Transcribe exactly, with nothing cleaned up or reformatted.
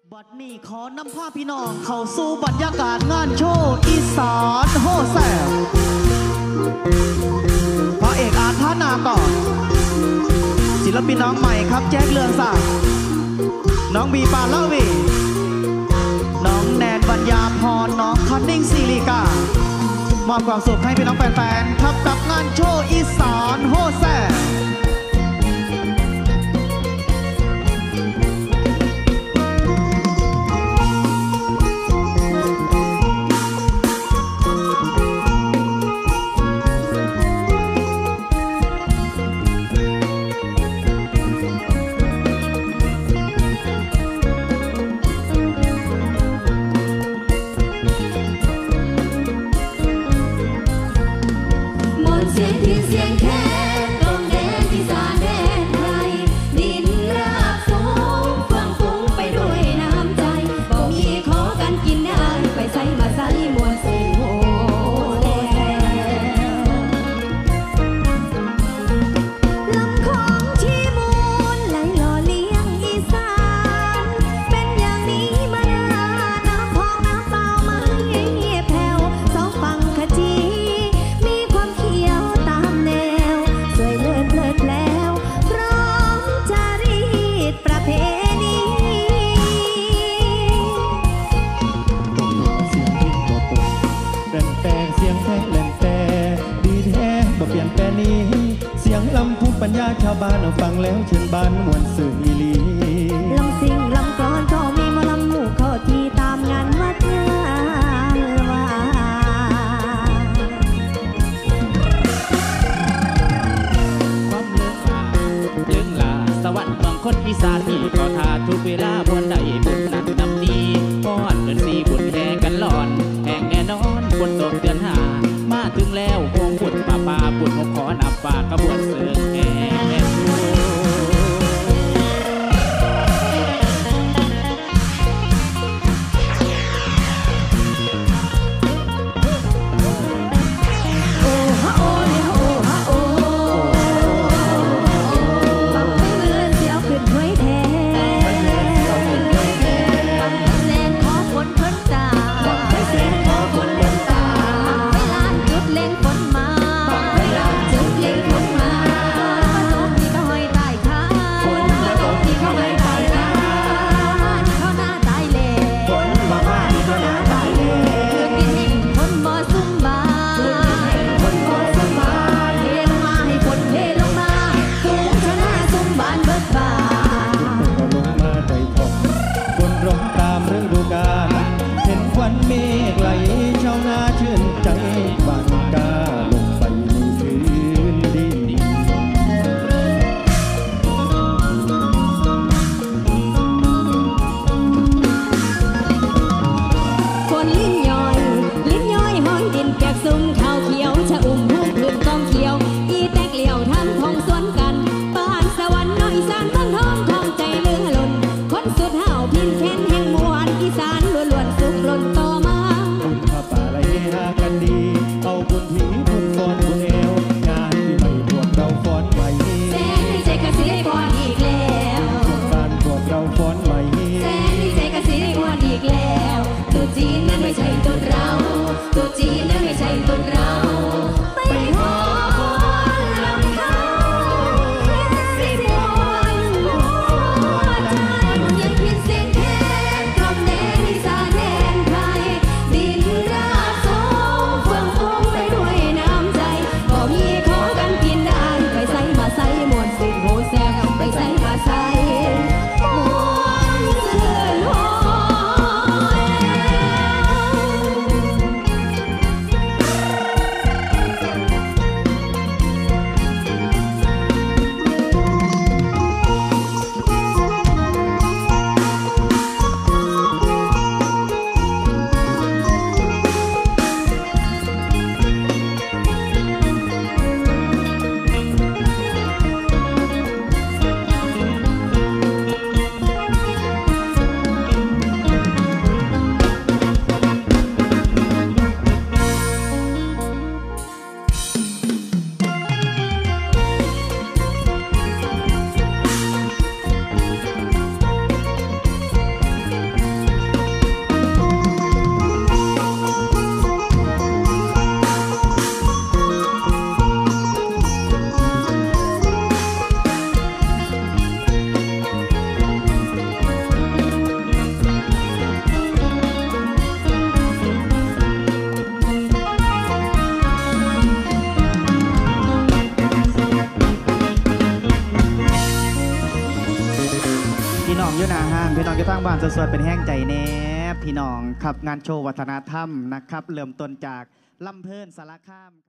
บัดนี้ขอนำพาพี่น้องเข้าสู่บรรยากาศงานโชว์อีสานโฮแซวพระเอกอาร์ธานาก่อนศิลปินน้องใหม่ครับแจ็คเลืองศักดิ์น้องบีปาลาวีน้องแนนปัญญาพรน้องคันนิ่งซีริกามอบความสุขให้พี่น้องแฟนๆครับกับงานโชว์อีสานโฮแซวปัญญาชาวบ้านฟังแล้วเชิญบ้านมวลสื่ออีลีลำสิ่งลำกลอนก็มีมาลำหมู่เขาที่ตามงานวัดงานว่าความเลือกลาเลือกลาสวรรค์บางคนอีสานมีก็ทาทุกเวลาบนใดบุญนั้นนำดีก้อนเงินสีบุญแห่กันหลอนแห่งแน่นอนบนตกเดือนหามาถึงแล้ววงบุญป่าป่าบุญขอนับป่ากระบวนเสือแห่พี่น้องอยู่หน้าห้างพี่น้องอยู่ทางบ้านสวยๆเป็นแห้งใจแน่พี่น้องครับงานโชว์วัฒนธรรมนะครับเริ่มต้นจากลำเพลินสารคาม